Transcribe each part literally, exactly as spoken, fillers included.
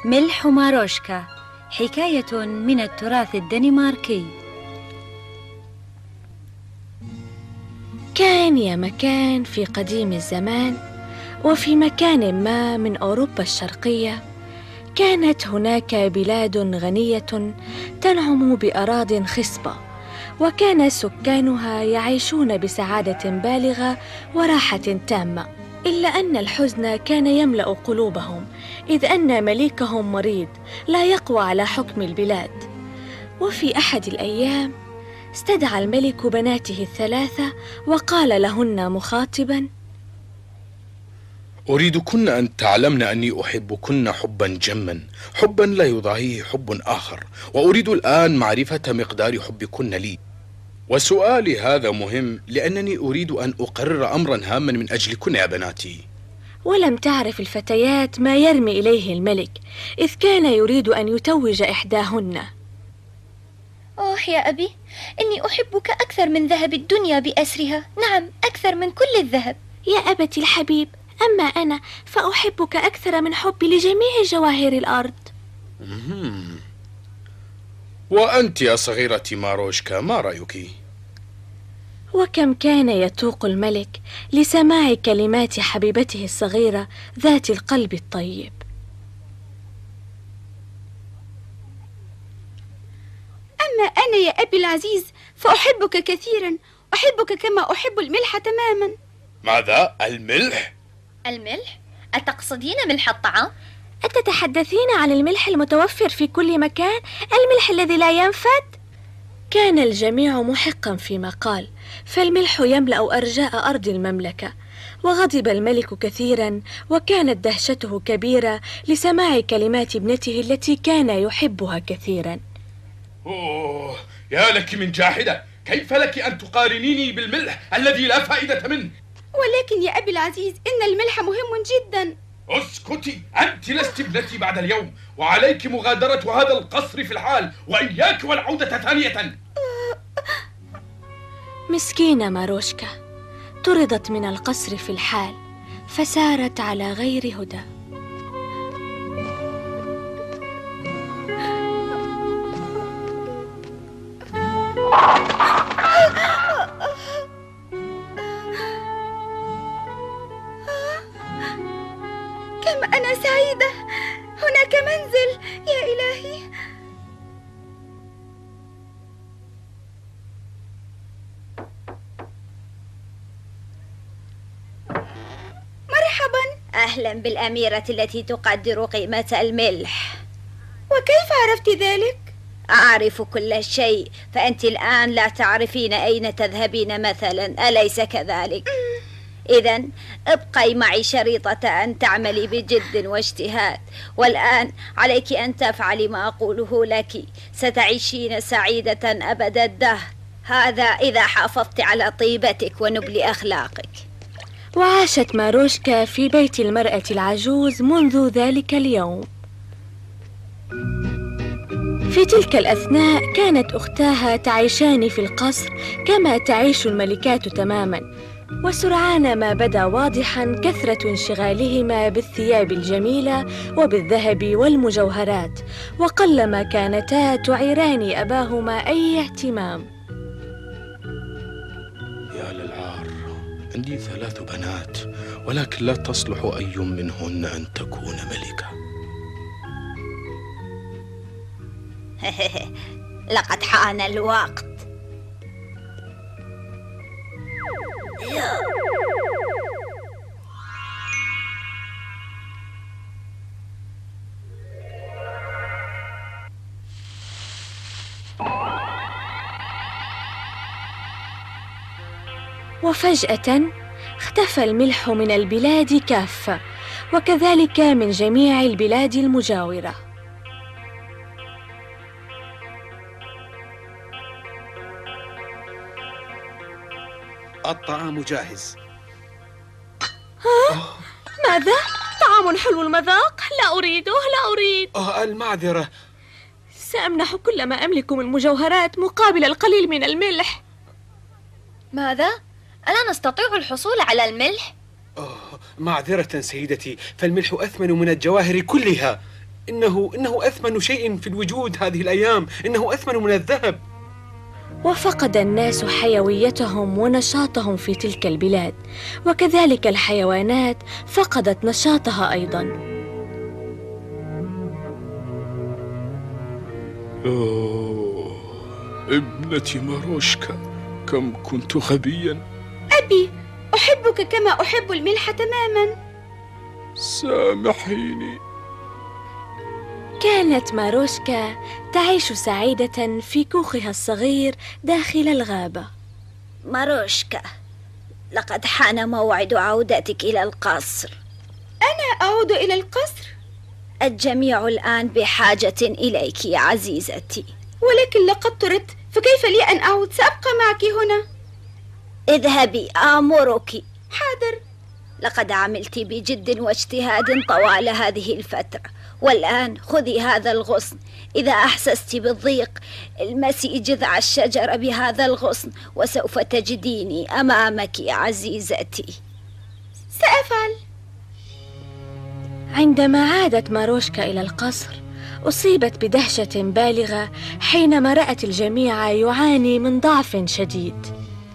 ملح ماروشكا، حكاية من التراث الدنماركي. كان يا مكان في قديم الزمان، وفي مكان ما من أوروبا الشرقية، كانت هناك بلاد غنية تنعم بأراضٍ خصبة، وكان سكانها يعيشون بسعادة بالغة وراحة تامة. إلا أن الحزن كان يملأ قلوبهم، إذ أن مليكهم مريض لا يقوى على حكم البلاد. وفي أحد الأيام استدعى الملك بناته الثلاثة وقال لهن مخاطبا: أريدكن أن تعلمن أني أحبكن حبا جما، حبا لا يضاهيه حب آخر، وأريد الآن معرفة مقدار حبكن لي. وسؤالي هذا مهم لأنني أريد أن أقرر أمرا هاما من أجلكن يا بناتي. ولم تعرف الفتيات ما يرمي إليه الملك، إذ كان يريد أن يتوج إحداهن. أوه يا أبي، إني أحبك أكثر من ذهب الدنيا بأسرها، نعم أكثر من كل الذهب. يا أبتي الحبيب، أما أنا فأحبك أكثر من حبي لجميع جواهر الأرض. مم. وأنت يا صغيرتي ماروشكا، ما رأيك؟ وكم كان يتوق الملك لسماع كلمات حبيبته الصغيرة ذات القلب الطيب. أما أنا يا أبي العزيز فأحبك كثيرا، أحبك كما أحب الملح تماما. ماذا؟ الملح؟ الملح؟ أتقصدين ملح الطعام؟ أتتحدثين عن الملح المتوفر في كل مكان، الملح الذي لا ينفد؟ كان الجميع محقا فيما قال، فالملح يملأ أرجاء أرض المملكة. وغضب الملك كثيرا، وكانت دهشته كبيرة لسماع كلمات ابنته التي كان يحبها كثيرا. أوه يا لك من جاحدة، كيف لك أن تقارنيني بالملح الذي لا فائدة منه؟ ولكن يا أبي العزيز إن الملح مهم جدا. اسكتي، أنت لست ابنتي بعد اليوم، وعليك مغادرة هذا القصر في الحال، وإياك والعودة ثانية. مسكينة ماروشكا، طردت من القصر في الحال، فسارت على غير هدى. كم أنا سعيدة، هناك منزل، يا إلهي. مرحبا. أهلا بالأميرة التي تقدر قيمة الملح. وكيف عرفت ذلك؟ أعرف كل شيء، فأنت الآن لا تعرفين أين تذهبين مثلا، أليس كذلك؟ إذن ابقي معي شريطة أن تعملي بجد واجتهاد، والآن عليك أن تفعلي ما أقوله لك، ستعيشين سعيدة أبد الدهر، هذا إذا حافظت على طيبتك ونبل أخلاقك. وعاشت ماروشكا في بيت المرأة العجوز منذ ذلك اليوم. في تلك الأثناء كانت أختاها تعيشان في القصر كما تعيش الملكات تماما، وسرعان ما بدا واضحا كثرة انشغالهما بالثياب الجميلة وبالذهب والمجوهرات، وقلما كانتا تعيران أباهما أي اهتمام. يا للعار، عندي ثلاث بنات، ولكن لا تصلح أي منهن أن تكون ملكة. لقد حان الوقت. وفجأة اختفى الملح من البلاد كافة، وكذلك من جميع البلاد المجاورة. الطعام جاهز. ها؟ ماذا؟ طعام حلو المذاق؟ لا أريده، لا أريد. أوه المعذرة. سأمنح كل ما أملك من مجوهرات مقابل القليل من الملح. ماذا؟ ألا نستطيع الحصول على الملح؟ أوه معذرة سيدتي، فالملح أثمن من الجواهر كلها. إنه إنه أثمن شيء في الوجود هذه الأيام، إنه أثمن من الذهب. وفقد الناس حيويتهم ونشاطهم في تلك البلاد، وكذلك الحيوانات فقدت نشاطها أيضاً. أوه، ابنتي ماروشكا، كم كنت غبيا. أبي، أحبك كما أحب الملح تماما. سامحيني. كانت ماروشكا تعيش سعيدة في كوخها الصغير داخل الغابة. ماروشكا، لقد حان موعد عودتك إلى القصر. أنا أعود إلى القصر؟ الجميع الآن بحاجة إليك يا عزيزتي. ولكن لقد طردت، فكيف لي أن أعود؟ سأبقى معك هنا. اذهبي آمرك. حاضر. لقد عملت بجد واجتهاد طوال هذه الفترة، والآن خذي هذا الغصن. إذا أحسست بالضيق المسي جذع الشجرة بهذا الغصن، وسوف تجديني أمامك يا عزيزتي. سأفعل. عندما عادت ماروشكا إلى القصر أصيبت بدهشة بالغة حينما رأت الجميع يعاني من ضعف شديد.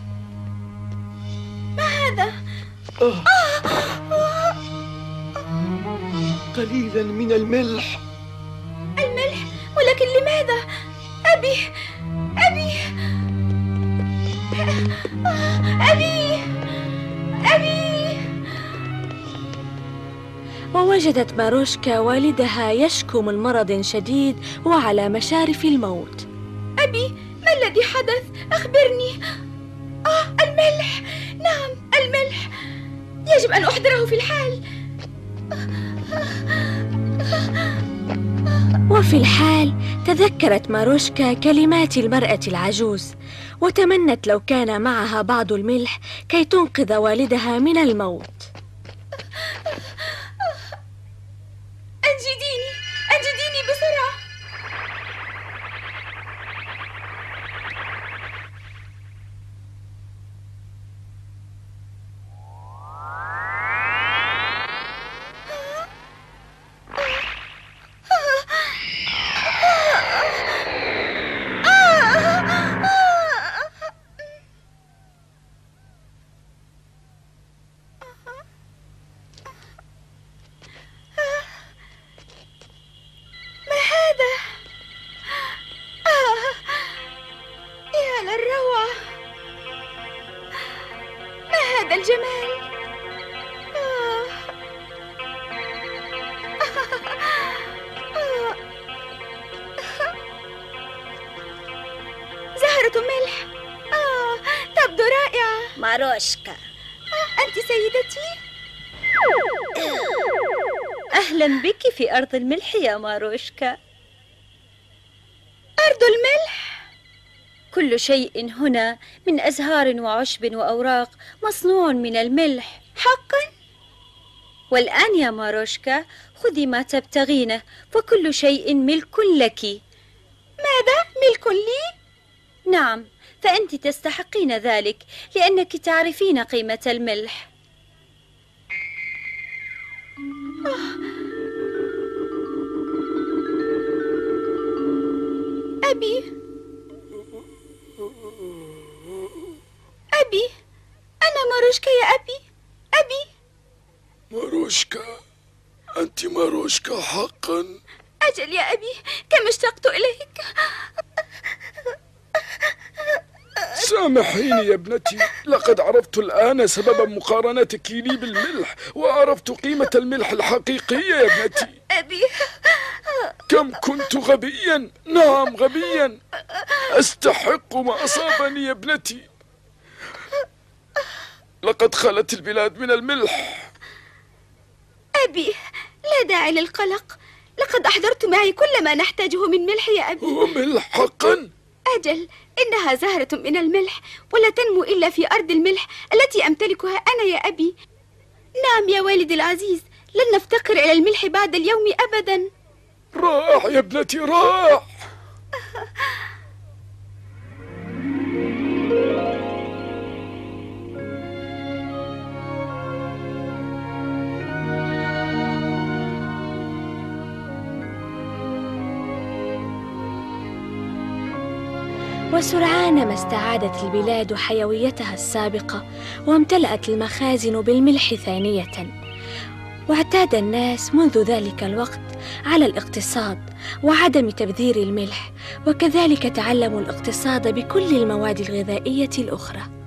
ما هذا؟ آه. قليلا من الملح. الملح؟ ولكن لماذا؟ أبي أبي أبي أبي. ووجدت ماروشكا والدها يشكو من مرض شديد وعلى مشارف الموت. أبي، ما الذي حدث؟ أخبرني. آه، الملح. نعم، الملح. يجب أن أحضره في الحال. وفي الحال تذكرت ماروشكا كلمات المرأة العجوز، وتمنت لو كان معها بعض الملح كي تنقذ والدها من الموت. أنجديني، أنجديني بسرعة. الجمال. آه. آه. زهرة ملح. آه. تبدو رائعة. ماروشكا. آه. أنت سيدتي؟ أهلا بك في أرض الملح يا ماروشكا. أرض الملح؟ كل شيء هنا من أزهار وعشب وأوراق مصنوع من الملح. حقا؟ والآن يا ماروشكا خذي ما تبتغينه، فكل شيء ملك لك. ماذا؟ ملك لي؟ نعم، فأنت تستحقين ذلك لأنك تعرفين قيمة الملح. أبي أبي أنا ماروشكا يا أبي. أبي ماروشكا، أنت ماروشكا حقا؟ أجل يا أبي، كم اشتقت إليك. سامحيني يا ابنتي، لقد عرفت الآن سبب مقارنتك لي بالملح، وعرفت قيمة الملح الحقيقية يا ابنتي. أبي كم كنت غبيا، نعم غبيا، أستحق ما أصابني يا ابنتي. لقد خلت البلاد من الملح. أبي لا داعي للقلق، لقد أحضرت معي كل ما نحتاجه من ملح يا أبي. هو ملح حقا؟ أجل، إنها زهرة من الملح ولا تنمو إلا في أرض الملح التي أمتلكها أنا يا أبي. نعم يا والدي العزيز، لن نفتقر إلى الملح بعد اليوم أبدا. رائع يا ابنتي، رائع. وسرعان ما استعادت البلاد حيويتها السابقة، وامتلأت المخازن بالملح ثانية. واعتاد الناس منذ ذلك الوقت على الاقتصاد وعدم تبذير الملح، وكذلك تعلموا الاقتصاد بكل المواد الغذائية الأخرى.